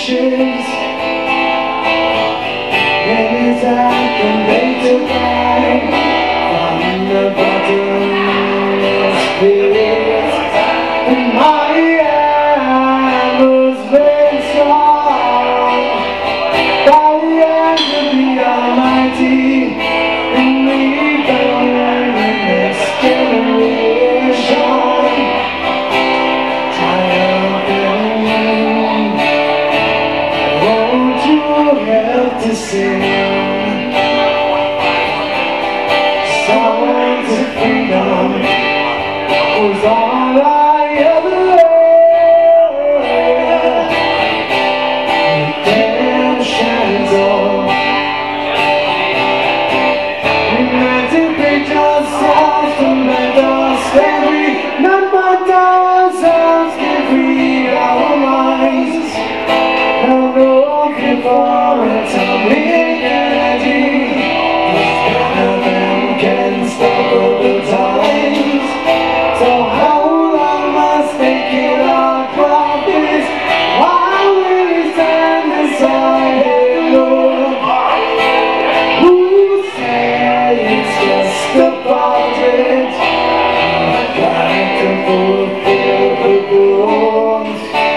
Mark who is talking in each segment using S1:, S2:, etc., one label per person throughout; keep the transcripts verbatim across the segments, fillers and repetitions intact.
S1: ashes. And as I can make to find from the bottomless pit, and my hand was made strong by the hand of the Almighty, and we burn in this generation. Triumphant, won't you help to sing songs of freedom? Was all I ever heard. Redemption zone. Emancipate yourselves to make us free. None but ourselves can free our minds. Have no fear for atomic energy. None of them can stop all the times. So how long must they kill our prophets? Why will we stand aside and look? Who said it's just a portrait? I've got to fulfill the rules.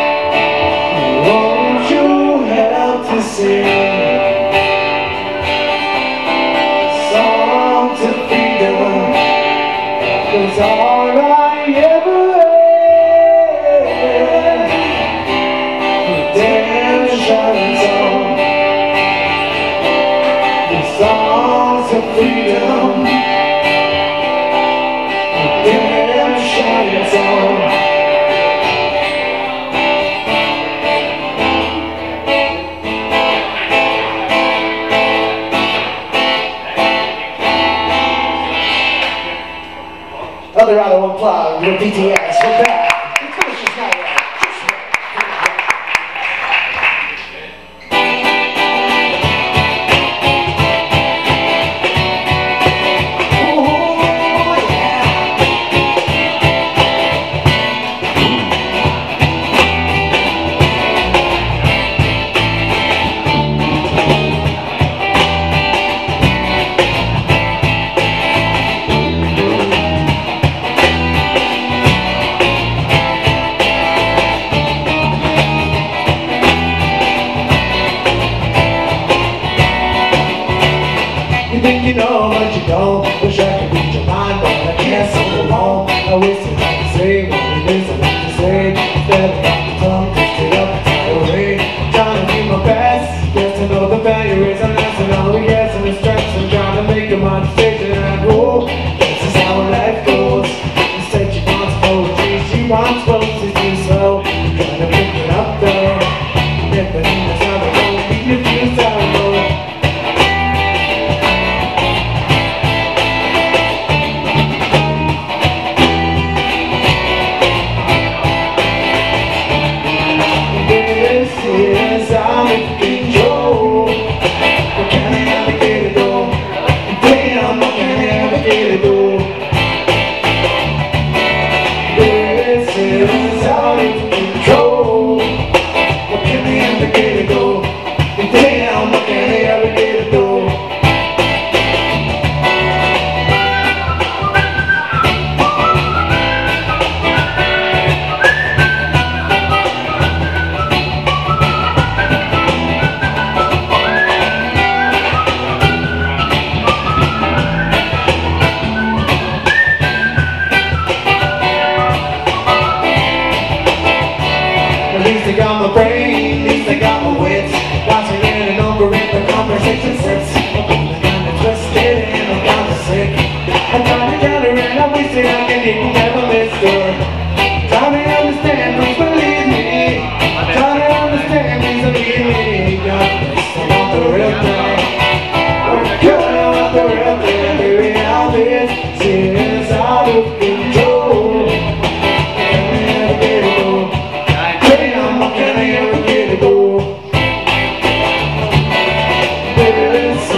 S1: Won't you help to sing songs of freedom? 'Cause all I ever heard, redemption song, the songs of freedom, redemption song. Dorado Unplugged with D T S. We're back. The finish is not right. You think you know, but you don't. Wish I could read your mind, but I can't so long. I wish I could say what it is I want to say. Instead of off the tongue, twist it up and tie away. I'm trying to do my best, just to know the value is I'm lesson all the yes and the stress. I'm trying to make a my decision and oh, this is how life goes. You said you want poetry, she wants roses too slow. Trying to pick it up though. If the name is not a road, be confused how it goes. Yes, I'm in control. But can I ever get it though? Damn, can I ever get it though? This is out of control. But can I ever get it though? Damn, can I ever get it though? At least I got my brain, at least I got my wits. Watching in and over it, the conversation slips. I'm kinda twisted and I'm kinda sick. I'm trying to counter it, I wish that I could even never miss her. Trying to understand, please believe me. Trying to understand, please believe me. God, I want the real thing. Girl, I want the real thing. Baby, now this is out of control. Can I ever get it though? Can I ever get it though? This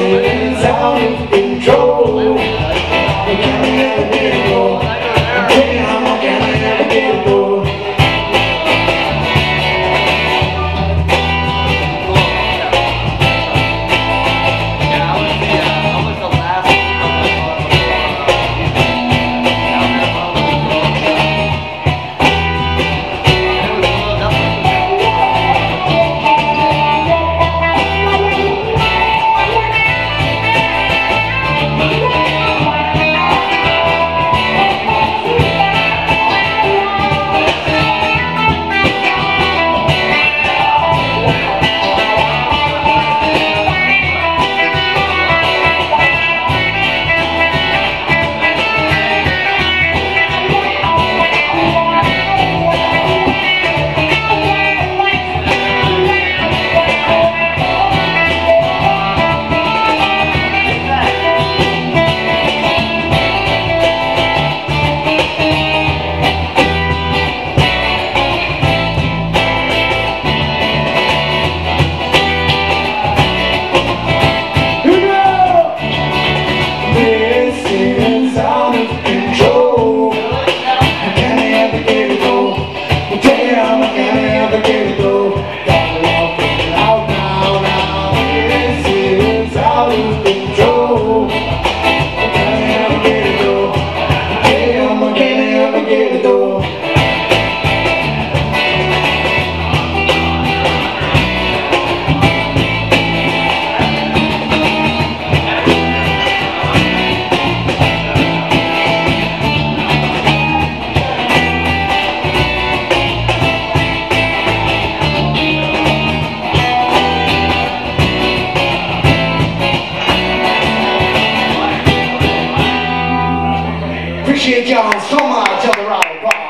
S1: Cajon so much, Dorado. Wow.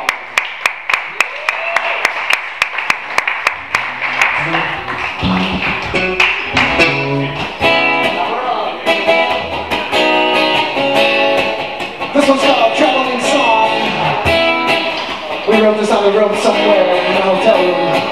S1: This one's called Traveling Song. We wrote this on the road somewhere in a hotel room.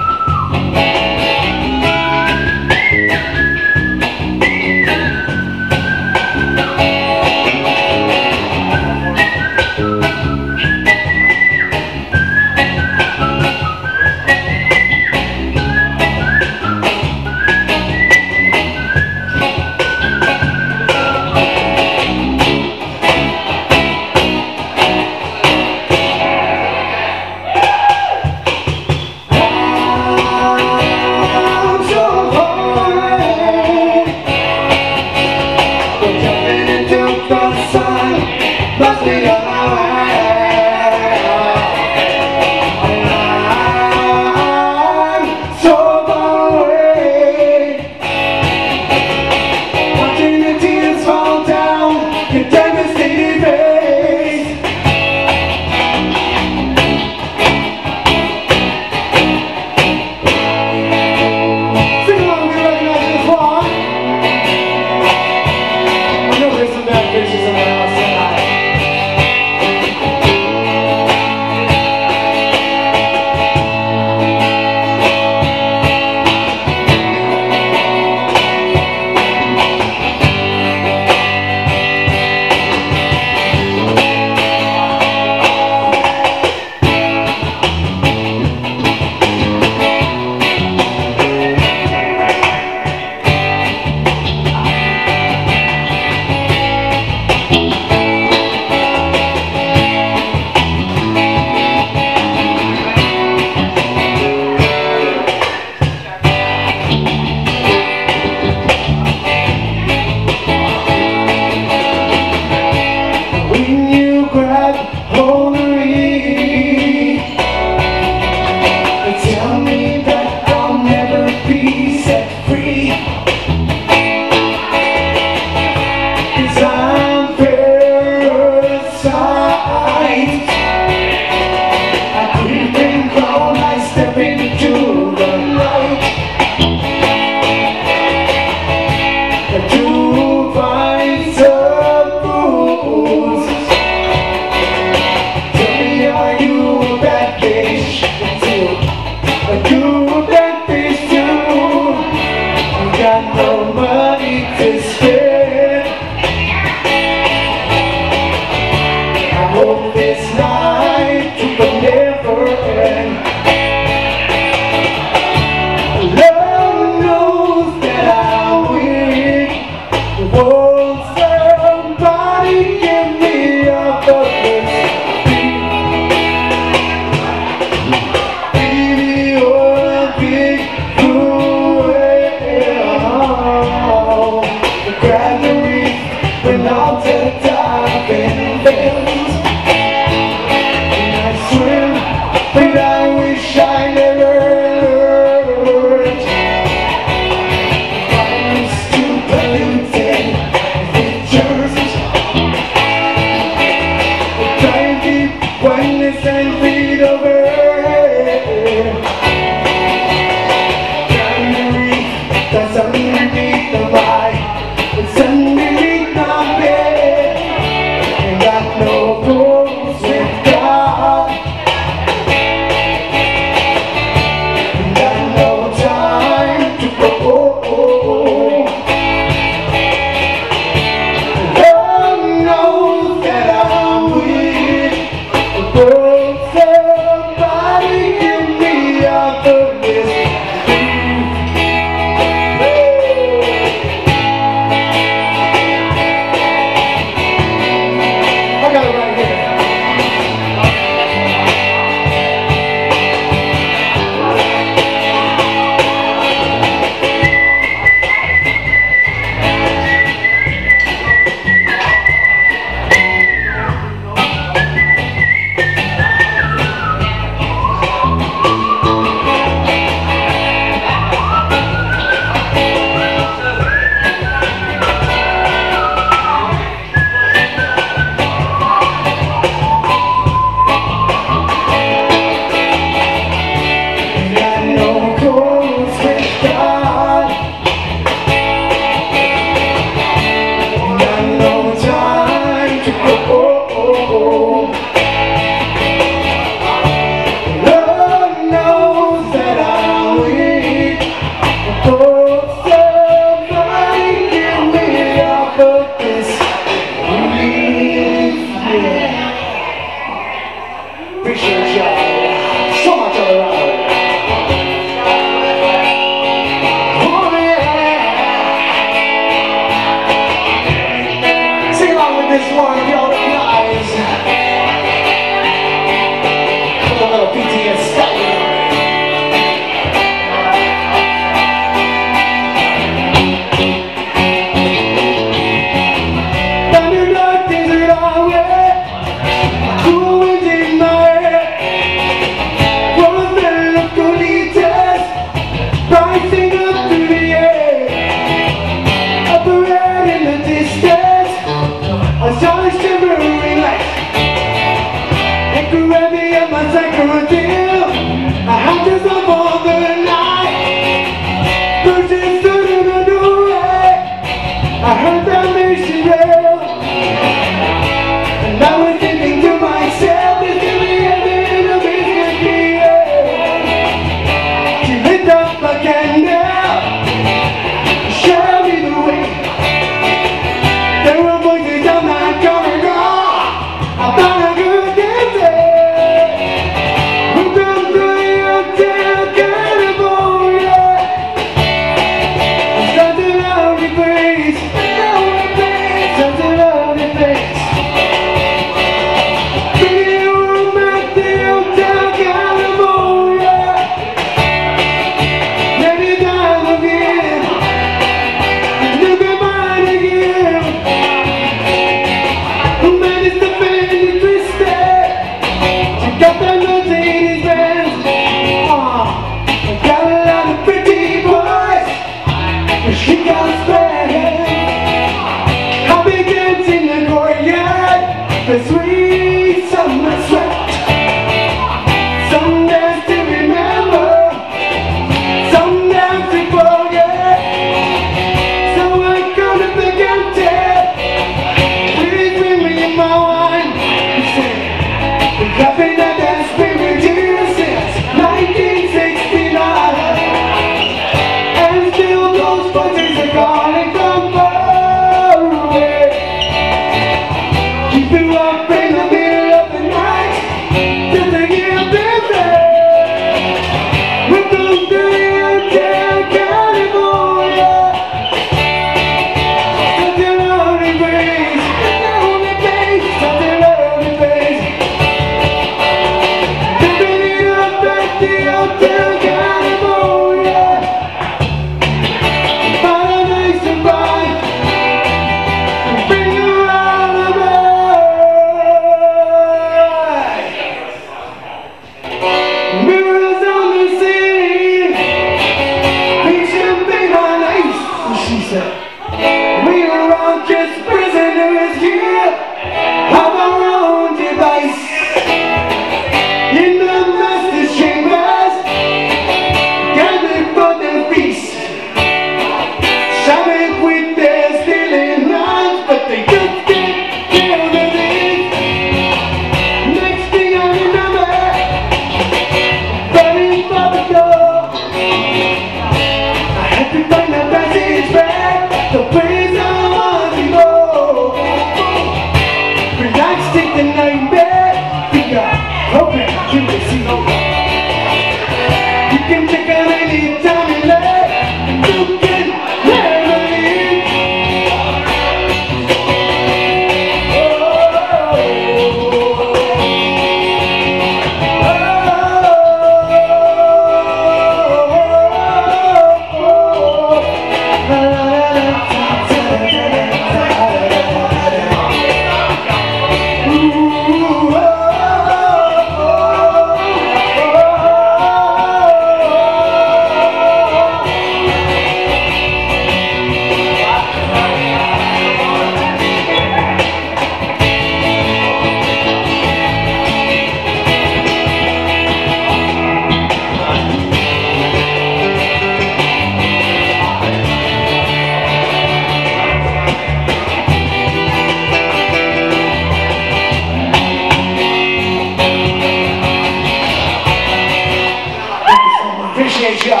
S1: Appreciate y'all.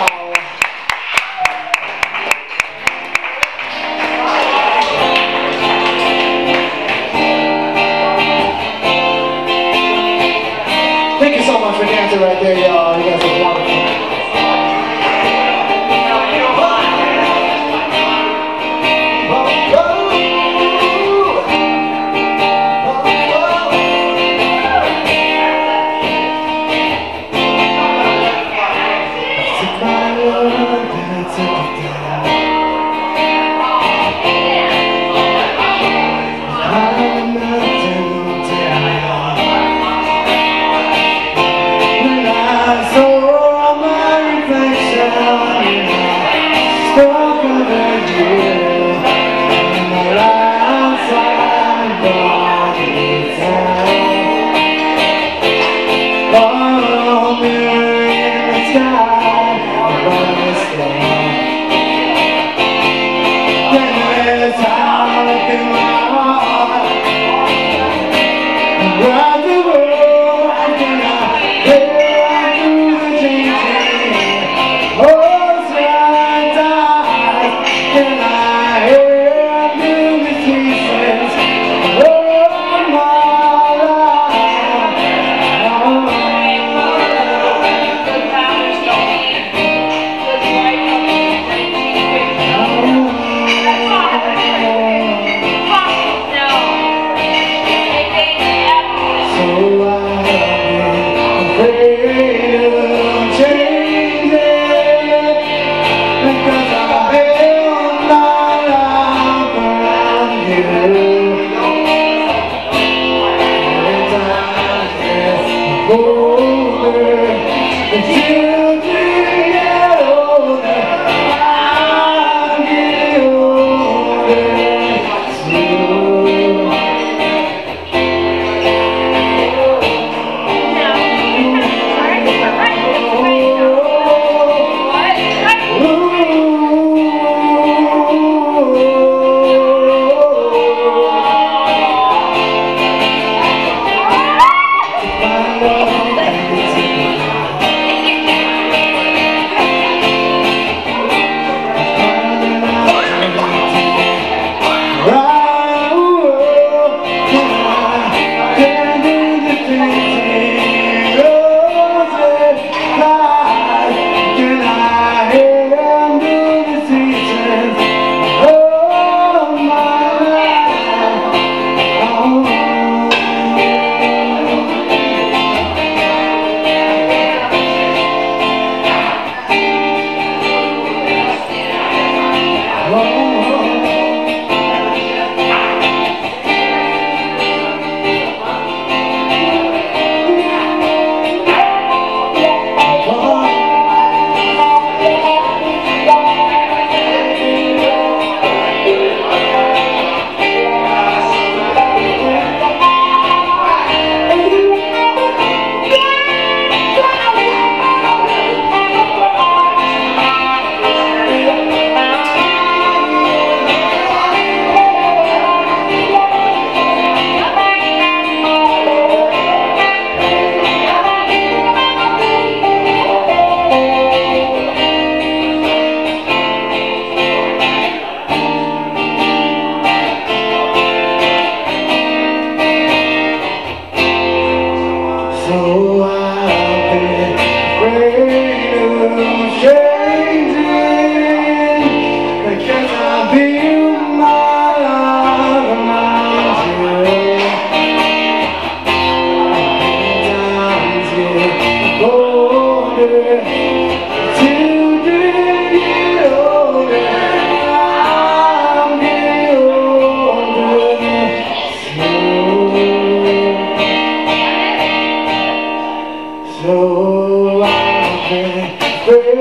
S1: Thank you so much for dancing right there, y'all. You guys are wonderful. My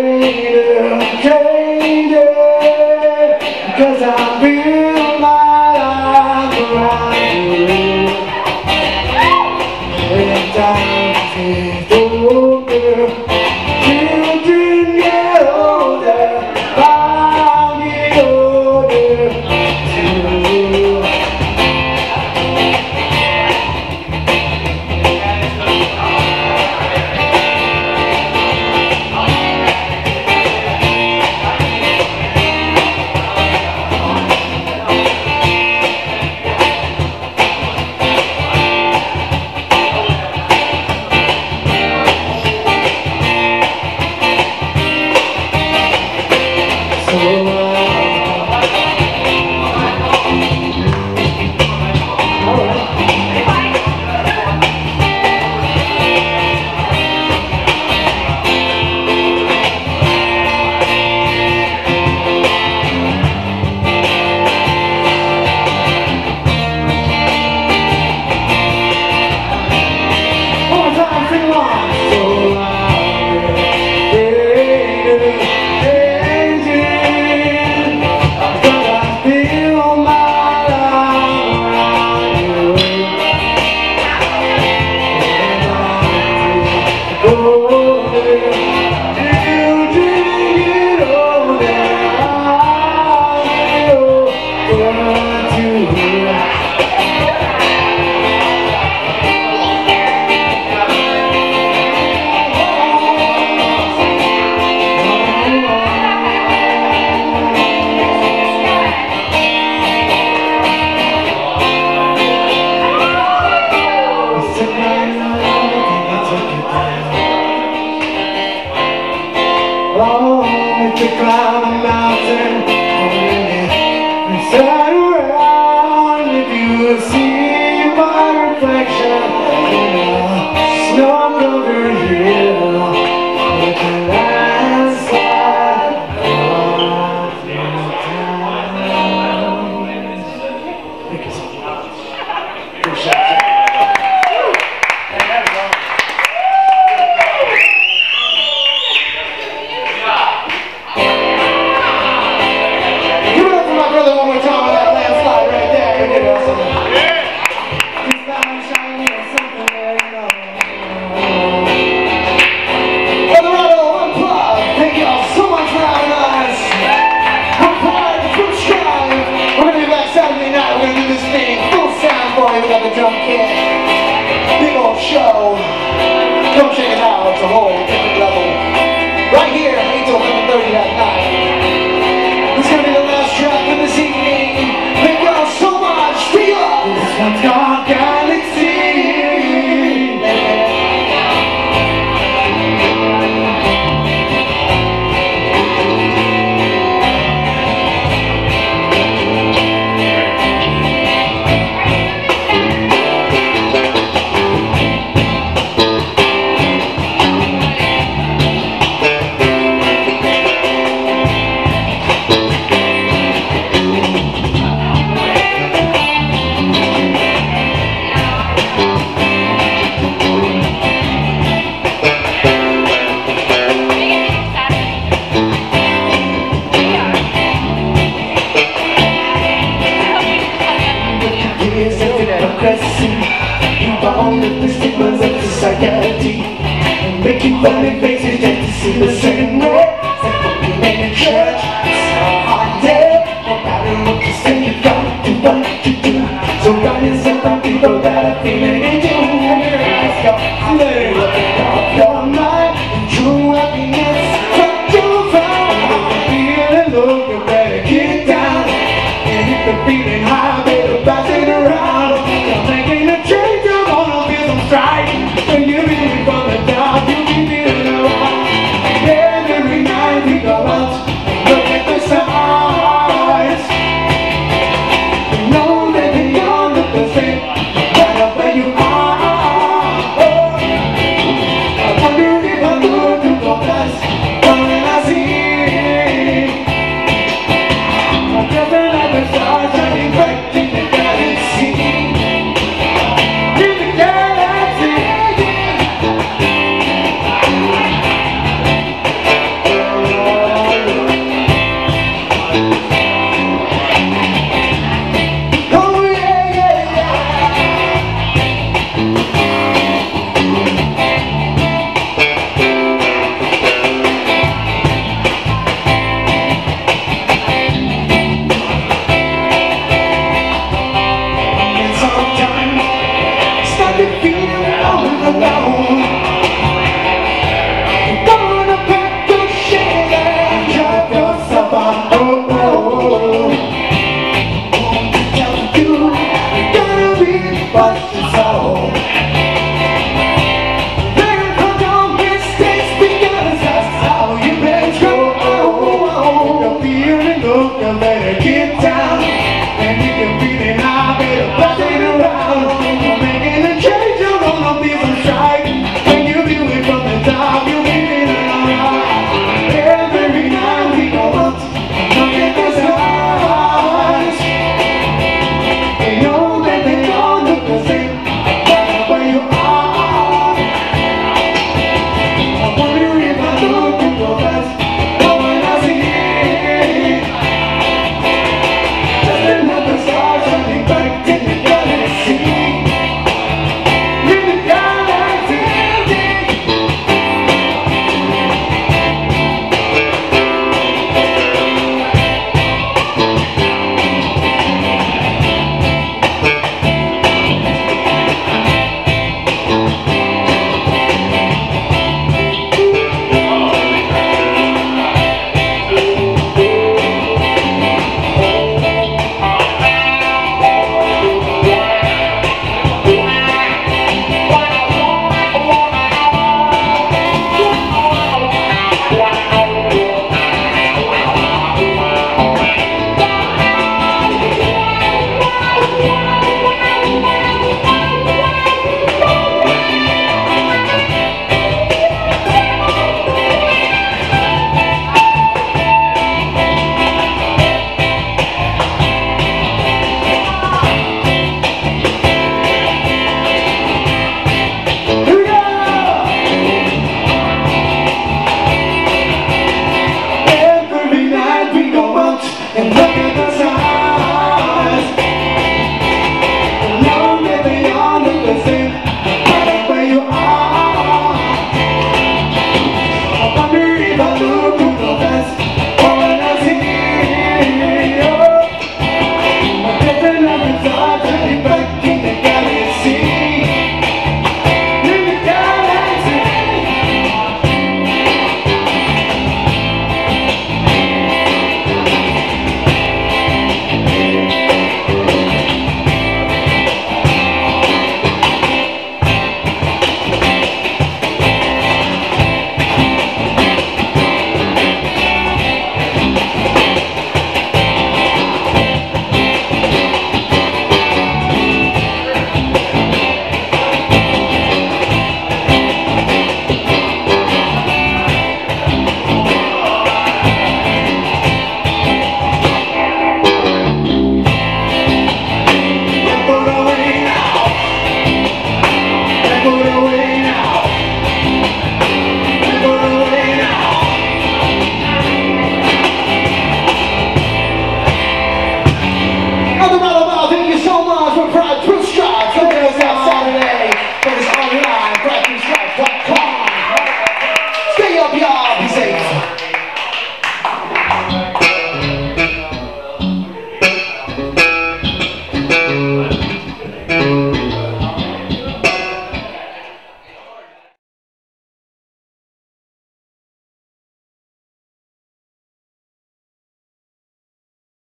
S1: change it, cause I feel my life around you. When time is over, children get older, I'll get older too. To climb a mountain, and turn around if you see my reflection in a snow-covered hill with a landslide all through town. Thank you so much. Appreciate it. Dorado Unplugged, thank y'all so much for having us. We're part from Strife. We're gonna be back Saturday night. We're gonna do this thing full sound for you. We got the drum kit, big old show. Come check it out. It's a whole different level. Right here, eight till eleven thirty that night. This is gonna be the last track for this evening. Thank y'all so much. Free up. This one's called Galaska. You bound with the stigmas of society, making funny faces.